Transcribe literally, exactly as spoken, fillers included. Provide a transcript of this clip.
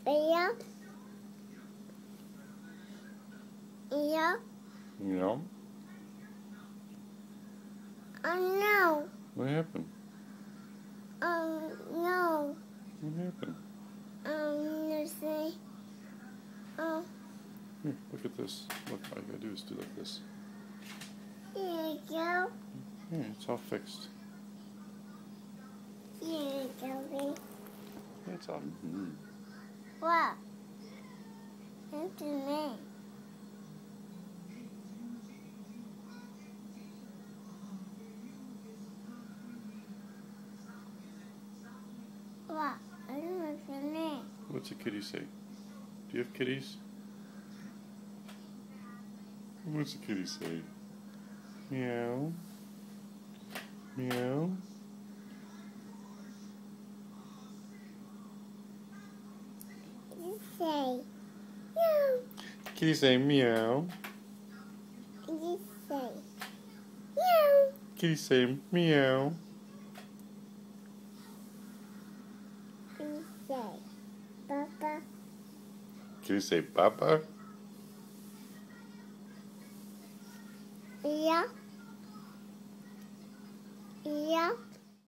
Yeah. Yeah. No. Oh no. What happened? Oh no. What happened? Um, you say. Oh. Here, look at this. Look, all you gotta do is do like this. Here you go. Yeah, it's all fixed. Here you go, baby. Yeah, it's all. Mm-hmm. What? That's me. What? I don't know what's your name. What's a kitty say? Do you have kitties? What's a kitty say? Meow. Meow. You say meow. Kitty say meow. You say meow. Kitty say meow. You say Papa. Kitty say papa. Yeah. Yeah.